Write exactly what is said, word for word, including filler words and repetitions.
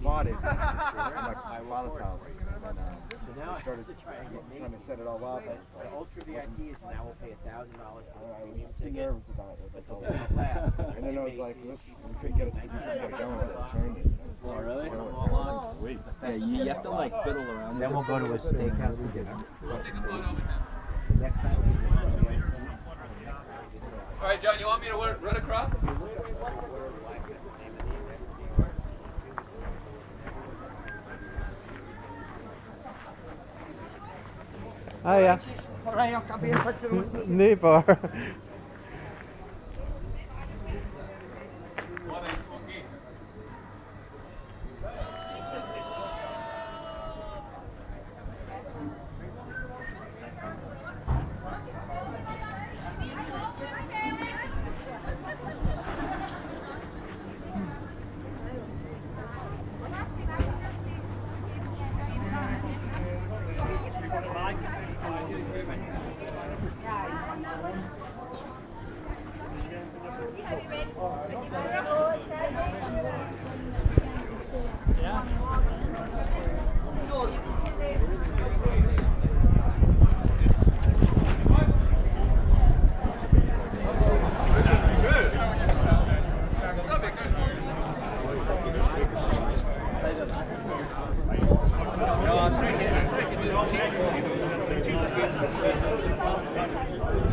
bought it at my father's house. And, uh, we started trying to set it all up. The Ultra V I P is now we'll pay a thousand dollars for a premium too ticket. nervous about it. That's all. And then I was like, let's, we couldn't get it, we couldn't get it going. Turned it. Oh, really? Oh, sweet. Yeah, you, you have to like fiddle around. Then we'll go to a steakhouse for dinner. We'll take a photo with him. Next time we All right, John, you want me to run, run across? Ah ja. Nee, bar. No, I'm trying to get it. I'm trying to get it.